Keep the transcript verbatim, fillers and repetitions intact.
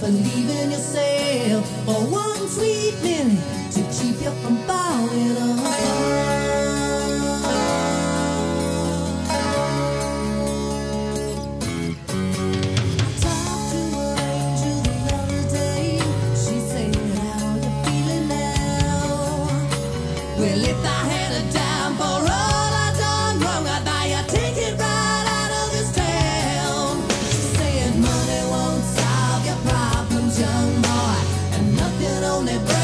believe in yourself for one sweet minute to keep you from falling apart. Well, if I had a dime for all I done wrong, I'd buy a ticket right out of this town. She said money won't solve your problems, young boy, and nothing only